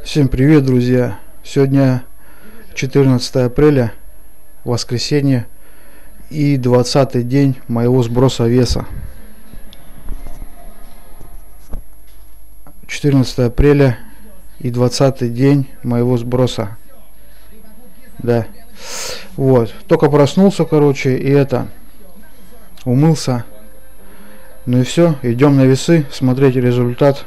Всем привет, друзья! Сегодня 14 апреля, воскресенье, и 20-й день моего сброса веса. 14 апреля и 20-й день моего сброса. Да. Вот. Только проснулся, короче, и умылся. Ну и все, идем на весы смотреть результат.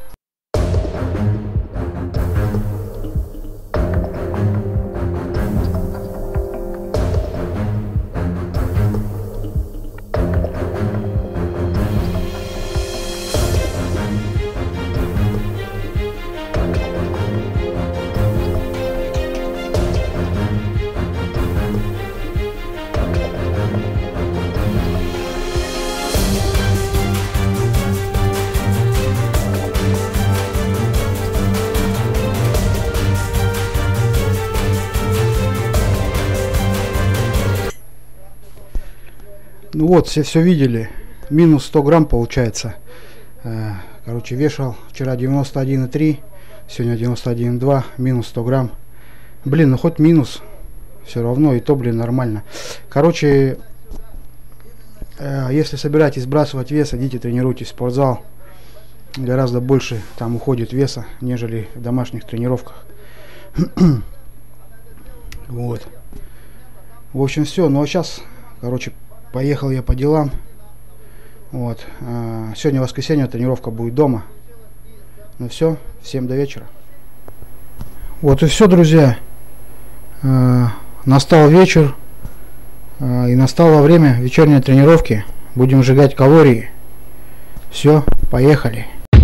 Ну вот, все видели, минус 100 грамм получается. Короче, вешал вчера 91,3, сегодня 91,2, минус 100 грамм. Блин, ну хоть минус, все равно, и то, блин, нормально. Короче, если собираетесь сбрасывать вес, идите тренируйтесь в спортзал. Гораздо больше там уходит веса, нежели в домашних тренировках. Вот. В общем, все. Ну а сейчас, короче, поехал я по делам. Вот. Сегодня воскресенье, тренировка будет дома. Ну все, всем до вечера. Вот и все, друзья. Настал вечер. И настало время вечерней тренировки. Будем сжигать калории. Все, поехали.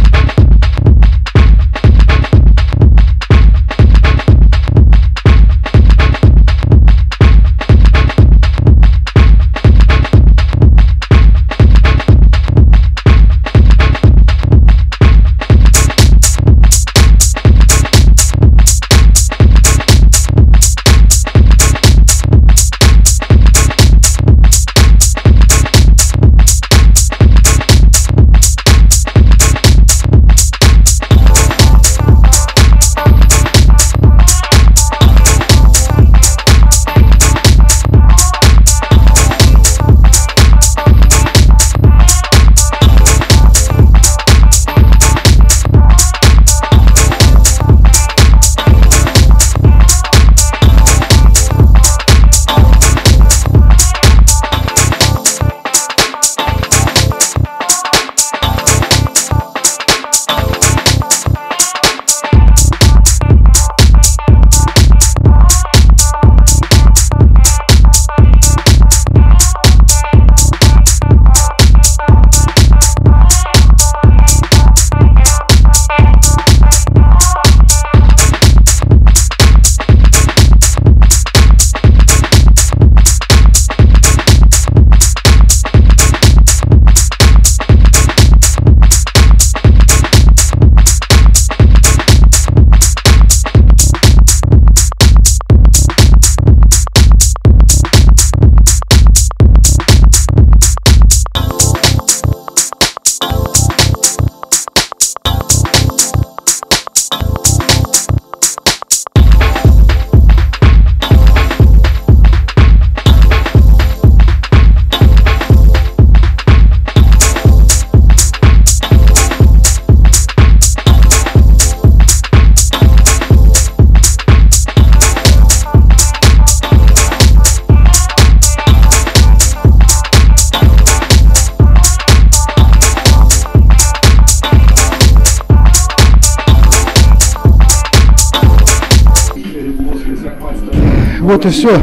Вот и все.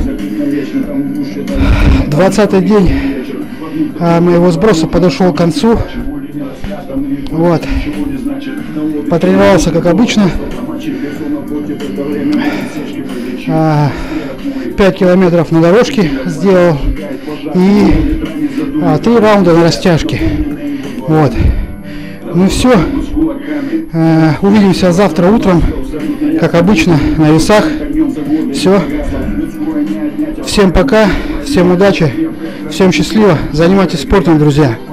20-й день моего сброса подошел к концу. Вот. Потренировался как обычно. 5 километров на дорожке сделал. И 3 раунда на растяжке. Вот. Ну все. Увидимся завтра утром, как обычно, на весах. Все. Всем пока, всем удачи, всем счастливо. Занимайтесь спортом, друзья.